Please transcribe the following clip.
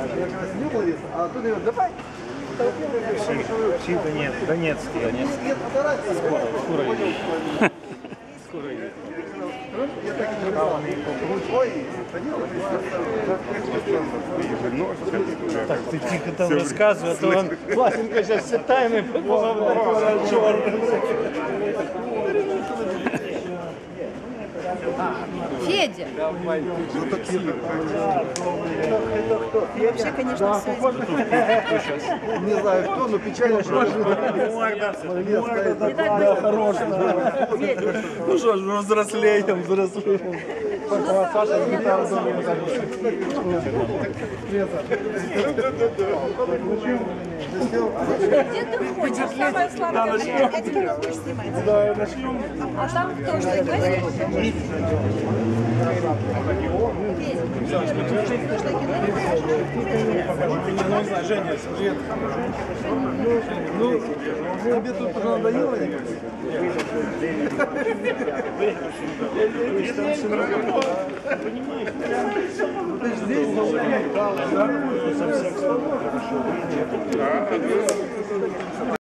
Я как раз не был, а тут говорит, давай. Всі Донецькі. Нет, фотографии. Скоро їдуть. Скоро їдуть. Ой, ходил. Так, ти тихо там розказуй, а то он Васенька зараз всі тайми побував. Федя. Вообще, конечно, все. Не знаю кто, но печально, что Ну что ж, взрослеем. Саша не там Где ты ходишь? Самое сладкое время. Я тебя не будешь снимать. Да, начнем. А там кто что говорит? Не знаю, Женя, привет. Ну, тебе тут уже надоело? Ты же здесь совсем хорошо.